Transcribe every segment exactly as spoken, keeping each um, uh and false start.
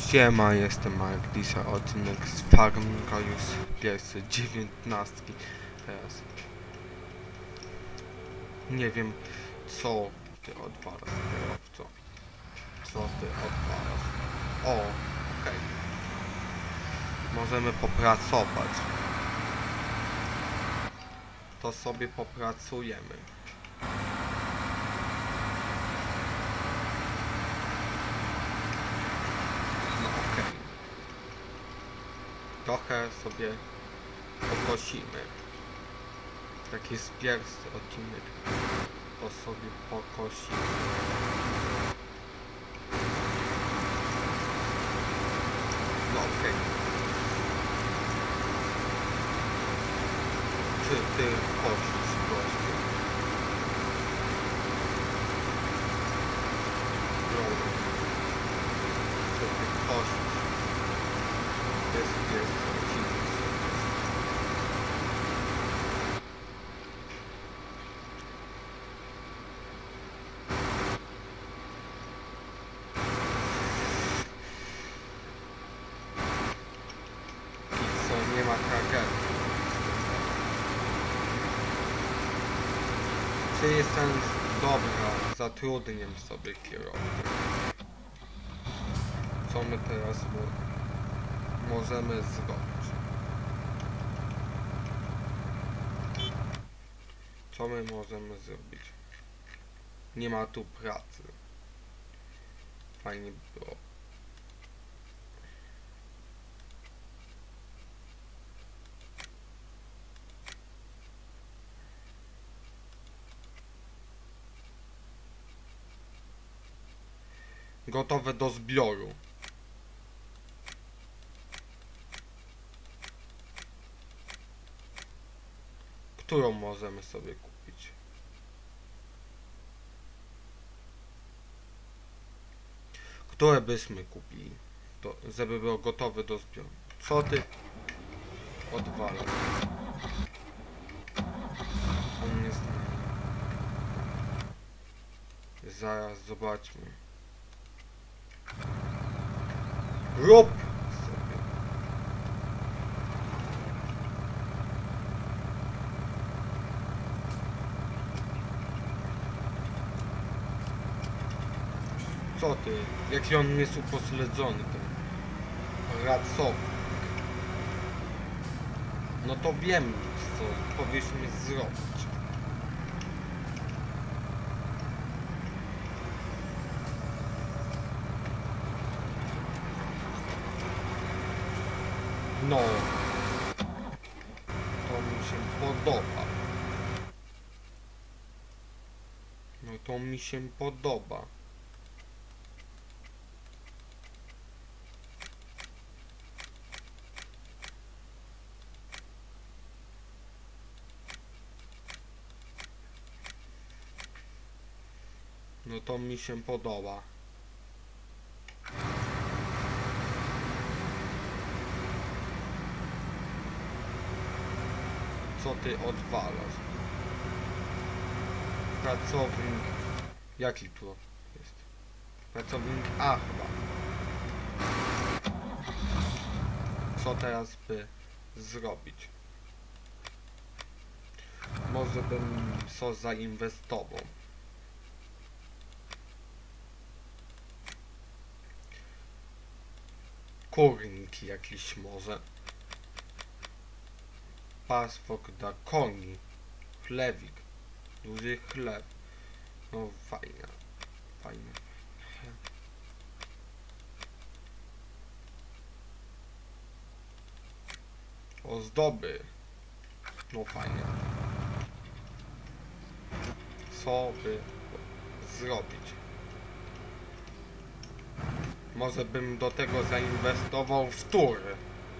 Siema, jestem Marek, dzisiaj odcinek z Farminga już pierwszy, dziewiętnastki teraz. Nie wiem, co ty odwalasz, kierowco. Co ty odwalasz? O, okej. Okay. Możemy popracować. To sobie popracujemy. Trochę sobie pokosimy. Taki jest pierwszy odcinek. To sobie pokosimy. No okej. Okay. Czy ty kosisz gościu? No. Czy ty kosisz? Jest pierwszy odcinek. I co, nie ma tragedii. Czy jestem dobra, zatrudnię sobie kierowcę. Co my teraz możemy zrobić? Co my możemy zrobić? Nie ma tu pracy. Fajnie by było. Gotowe do zbioru. Którą możemy sobie kupić? Które byśmy kupili, to, żeby było gotowe do zbioru? Co ty odwalasz? On nie zna. Zaraz zobaczmy. Rób sobie. Co ty? Jaki on jest upośledzony, ten pracownik. No to wiem, co powiesz mi zrobić. No. To mi się podoba. No to mi się podoba. No to mi się podoba. Co ty odwalasz? Pracownik... Jaki tu jest? Pracownik A chyba. Co teraz by zrobić? Może bym co zainwestował. Kurnik jakiś może. Pasfok dla koni. Chlewik. Duży chleb. No fajne. Fajne. Ozdoby. No fajnie. Co by zrobić? Może bym do tego zainwestował w tury.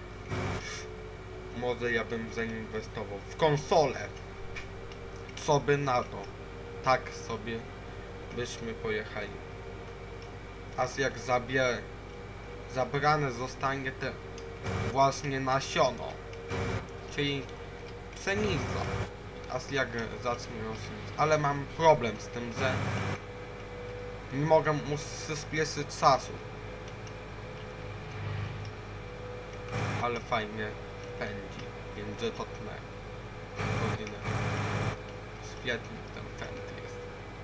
Może ja bym zainwestował w konsolę. Co by na to? Tak sobie byśmy pojechali. A jak zabie... zabrane zostanie te właśnie nasiono. Czyli pszenica. A jak zacznie rosnąć. Ale mam problem z tym, że nie mogę mu przyspieszyć czasu. ale fajnie pędzi, więc że to tnę godzinę. Świetny ten pęd jest.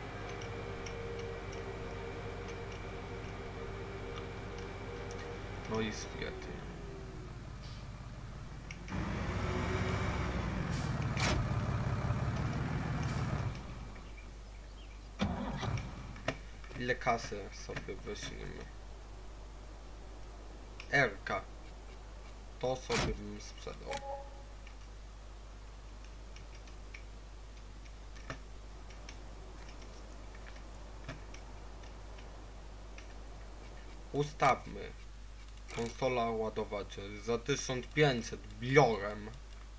No i świetnie. Ile kasy sobie weźmiemy? Erka. To sobie bym sprzedał. Ustawmy. Konsola ładowaczy za tysiąc pięćset biorem.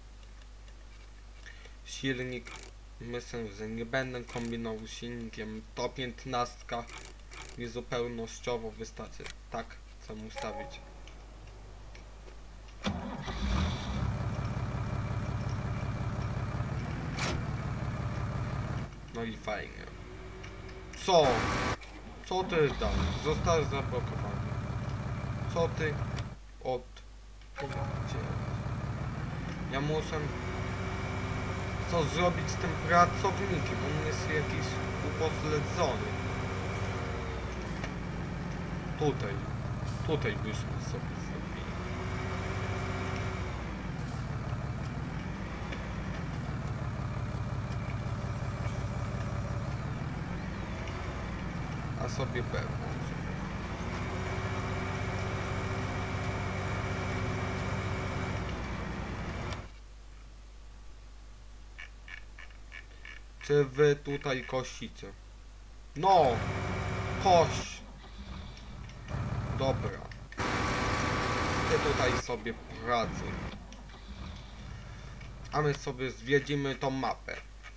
Silnik, myślę, że nie będę kombinował z silnikiem. To piętnastka niezupełnościowo wystarczy. Tak chcę ustawić. No i fajnie. Co? Co ty tam? Zostałeś zablokowany. Co ty od... Ja muszę... Co zrobić z tym pracownikiem? On jest jakiś upośledzony. Tutaj. Tutaj byśmy sobie zrobili. A sobie pewnie. Czy wy tutaj kosicie? No! Koś! Dobra. Ty tutaj sobie pracuj. A my sobie zwiedzimy tą mapę.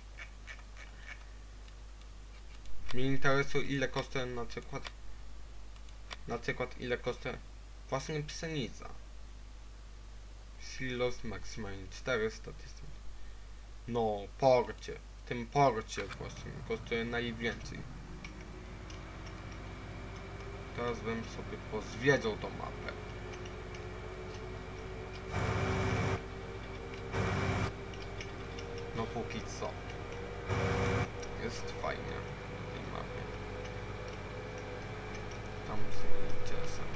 Mnie interesuje, ile kosztuje na przykład... Na przykład ile kosztuje właśnie pszenica. Silos maksymalnie czterysta tysięcy. No, porcie. W tym porcie właśnie kosztuje najwięcej. Teraz bym sobie pozwiedzał tą mapę. No póki co. Jest fajnie w tej mapie. Tam z czasem.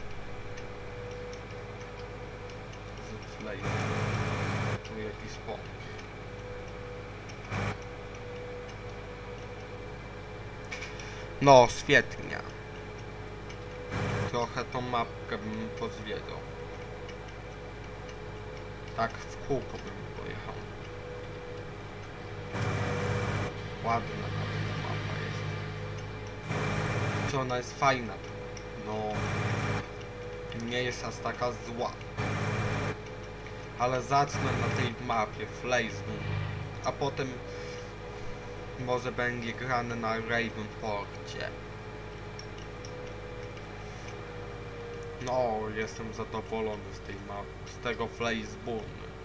Z flame. Tu jakiś pomysł. No, świetnie. Trochę tą mapkę bym pozwiedzał. Tak w kółko bym pojechał. Ładna ta mapa jest. Czy ona jest fajna? No, nie jest aż taka zła. Ale zacznę na tej mapie Flazeboom, a potem może będzie grane na Ravenporcie. No, jestem zadowolony z tej mapy, z tego Flazeboom.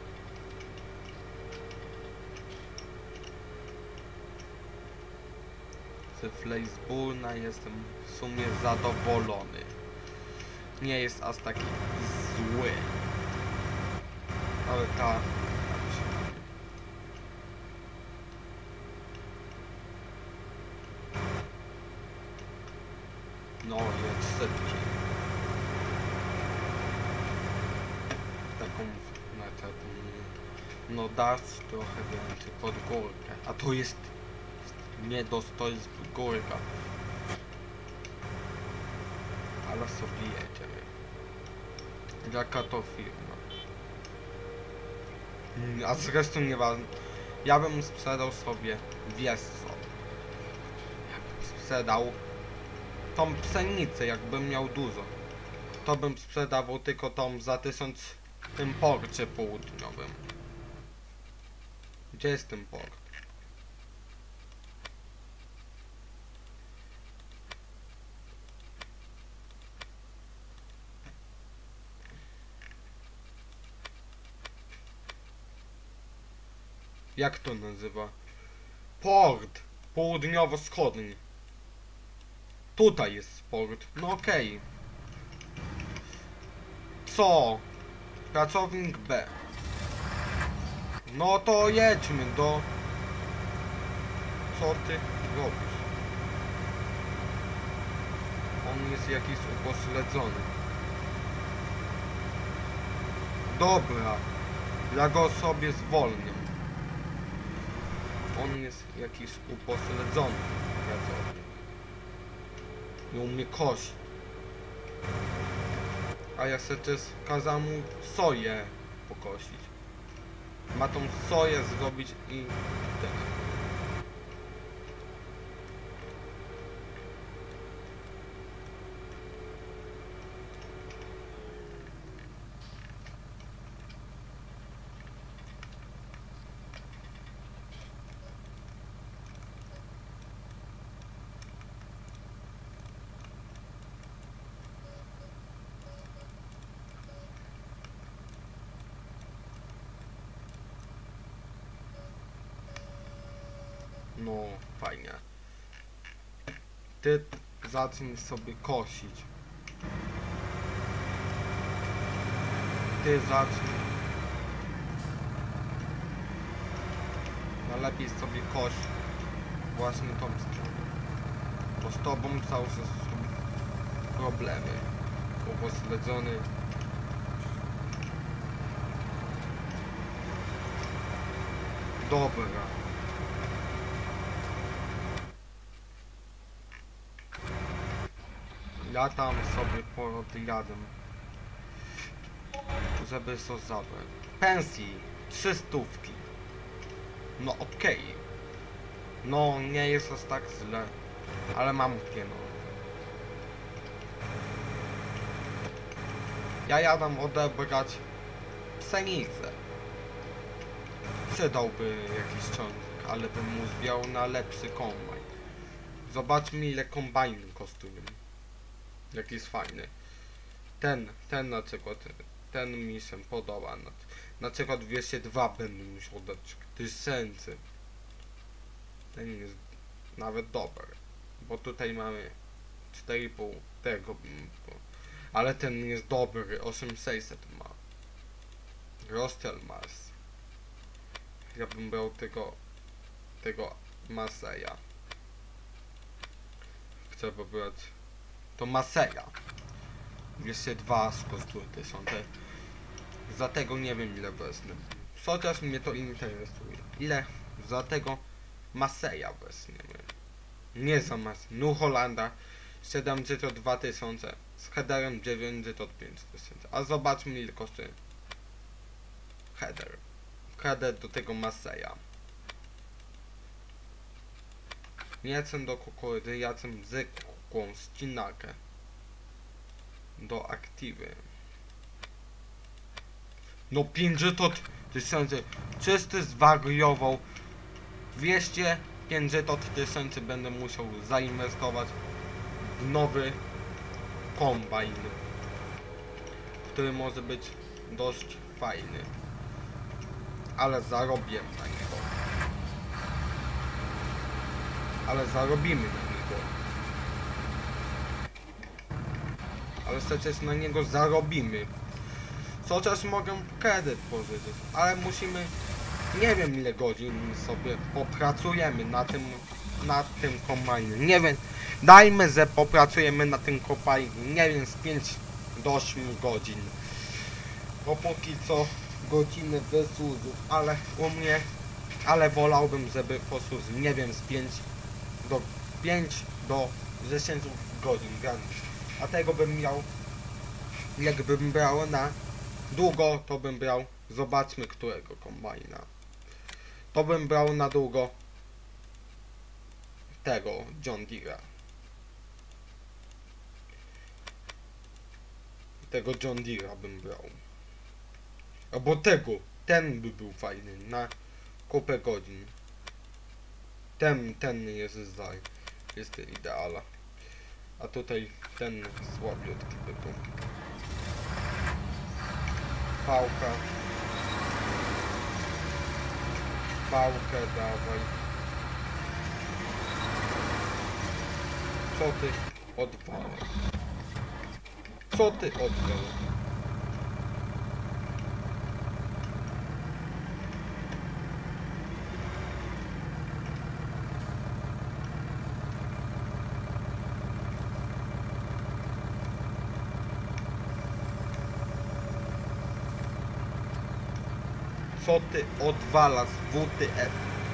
Z Flazebooma jestem w sumie zadowolony. Nie jest aż taki zły. Ale ta... No, jest szybciej. Taką... na taką... No dasz trochę więcej pod górkę. A to jest... nie dostoi z górka. Ale sobie jedziemy. Jaka to firma? A zresztą nieważne. Ja bym sprzedał sobie, wiesz co? Ja bym sprzedał tą pszenicę, jakbym miał dużo. To bym sprzedawał tylko tą za tysiąc w tym porcie południowym. Gdzie jest ten port? Jak to nazywa? Port południowo-wschodni. Tutaj jest port. No okej. Okay. Co? Pracownik B. No to jedźmy do... Co ty robisz? On jest jakiś upośledzony. Dobra. Ja go sobie zwolnię. On jest jakiś upośledzony pracownik. Nie umie kosić. A ja se też kazał mu soję pokosić. Ma tą soję zrobić i tyle. No, fajnie. Ty zacznij sobie kosić. Ty zacznij. Najlepiej sobie koś właśnie tą stronę. Bo z tobą cały czas są problemy. Upośledzony. Dobra. Ja tam sobie podjadę, żeby to zabrać. Pensji, trzy stówki. No okej. Okay. No nie jest aż tak źle, ale mam pieniądze. Ja jadę odebrać pszenicę. Przydałby jakiś ciągnik, ale bym mu zwiał na lepszy kombajn. Zobaczmy ile kombajny kosztują. Jaki jest fajny. Ten, ten na przykład, ten mi się podoba. Na, na przykład dwieście dwa będę musiał dać tysięcy. Ten jest nawet dobry. Bo tutaj mamy cztery i pół tego. Ale ten jest dobry, osiem tysięcy sześćset ma. Rozstrzał mas. Ja bym brał tego, tego Maseja. Chcę pobrać to Maseja. dwieście dwa kosztuje tysiąc. Za tego nie wiem ile wezmę. Chociaż mnie to interesuje. Ile za tego Maseja weźmiemy? Nie za Mas. New Hollanda siedemdziesiąt dwa tysiące. Z headerem dziewięćdziesiąt pięć tysięcy. A zobaczmy ile kosztuje header. Header do tego Maseja. Nie chcę do kukurydzy, ja chcę zwykłą ścinakę. Do aktywy. No pięćdziesiąt tysięcy. Czysty zwariował. dwieście pięćdziesiąt tysięcy będę musiał zainwestować w nowy kombajn, który może być dość fajny. Ale zarobię na niego. Ale zarobimy na niego. Ale przecież na niego zarobimy. Chociaż mogę kredyt pożyczyć, ale musimy, nie wiem ile godzin sobie popracujemy na tym, na tym kombajnie. Nie wiem, dajmy, że popracujemy na tym kombajnie, nie wiem, z pięć do ośmiu godzin. Bo póki co godziny wysłużył, ale u mnie, ale wolałbym, żeby posłużył, nie wiem, z pięć do pięć do dziesięciu godzin, a tego bym miał, jakbym brał na długo, to bym brał, zobaczmy którego kombajna. To bym brał na długo tego John Deere'a. Tego John Deere'a bym brał. Albo tego, ten by był fajny, na kupę godzin. Ten, ten jest za, jest ideala. A tutaj ten słabiutki by był. Pałka. Pałkę dawaj. Co ty odwalasz? Co ty odwalasz? Co ty odwalasz W T F?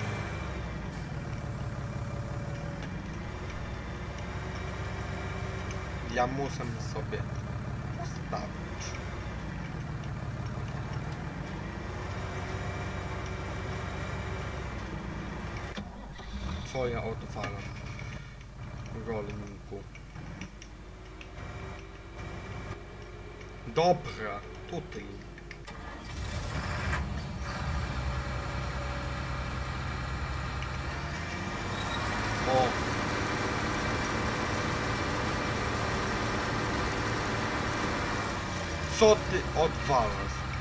Ja muszę sobie postawić. Co ja odwalam? Rolniku. Dobra, tutaj. O. Co ty odwalasz?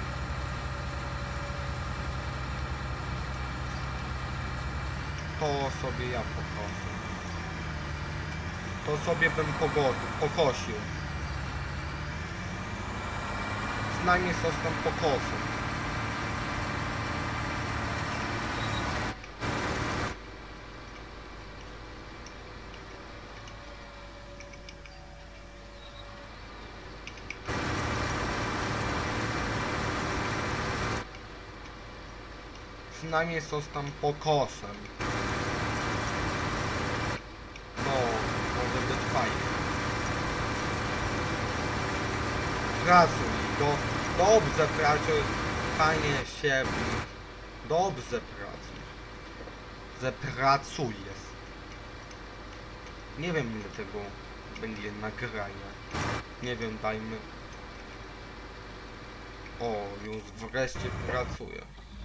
To sobie ja pokoszę. To sobie bym pokosił. Przynajmniej coś tam pokoszę. Przynajmniej coś tam pokoszę. No, może być fajnie. Pracuj, do, dobrze pracuj, fajnie się, dobrze pracuj. Zapracujesz. Nie wiem ile tego będzie nagrania. Nie wiem, dajmy. O, już wreszcie pracuję.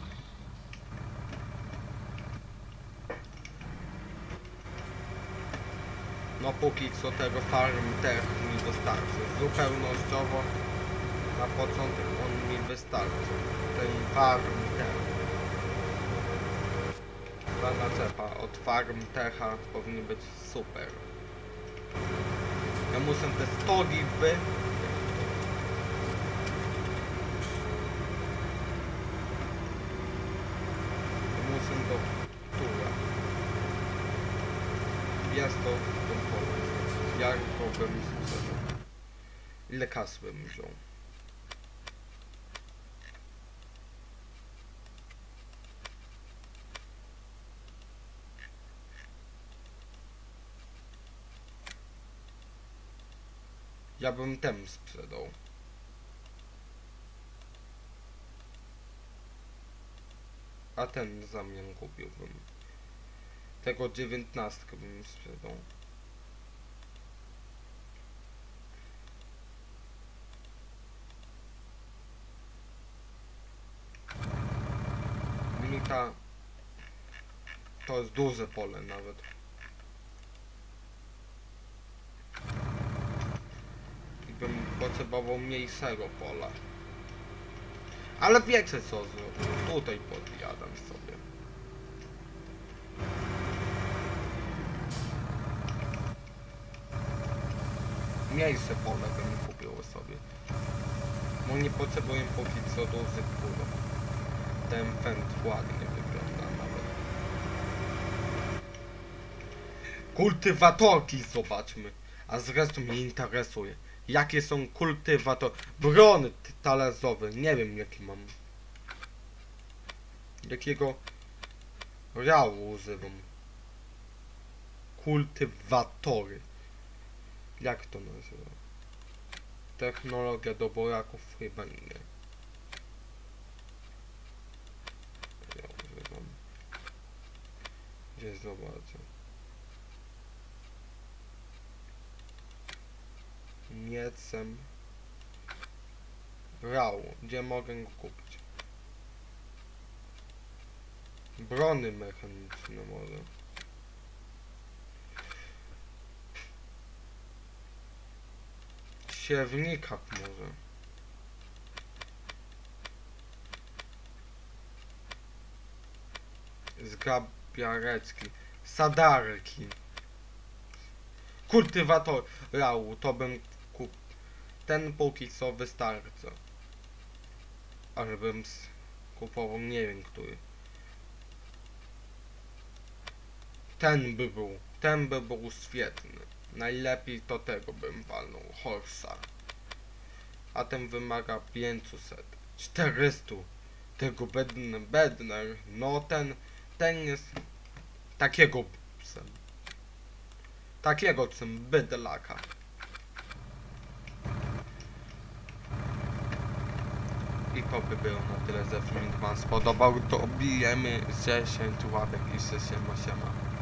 No póki co tego farm tech mi wystarczy. Zupełnościowo na początek on mi wystarczy. Ten farm tech. Ta naczepa od farm techa powinien być super. Ja muszę te stogi wy... Muszę do tura. Jest to ten pomysł. Jak to bym sprzedał? Ile kas bym wziął? Ja bym ten sprzedał. A ten zamian kupiłbym. Tego dziewiętnastkę bym sprzedał. Mika to jest duże pole nawet. I bym potrzebował mniejszego pola. Ale wiecie co zrobię? Tutaj podjadam sobie. Mniejsze pole bym kupił sobie. Bo nie potrzebuję póki co dużych pól. Ten pęd ładnie wygląda nawet. Kultywatorki zobaczmy. A zresztą mnie interesuje. Jakie są kultywatory? Brony talerzowe. Nie wiem jaki mam. Jakiego reału używam. Kultywatory. Jak to nazywa? Technologia do buraków chyba nie. Ja używam. Gdzie zobaczę. Miecem. Rał. Gdzie mogę go kupić? Brony mechaniczne może. Siewnikach może. Zgrabiareczki. Sadarki. Kultywator rału, to bym kupił. Ten póki co wystarczy. Ale bym kupował nie wiem który. Ten by był. Ten by był świetny. Najlepiej to tego bym walnął. Horsa. A ten wymaga pięćset. czterysta. Tego bedn, Bedner, no ten, ten jest takiego psem. Takiego psem, bydlaka. I to by było na tyle, że filmik wam spodobał. Dobijemy dziesięć łapek i się siema siema.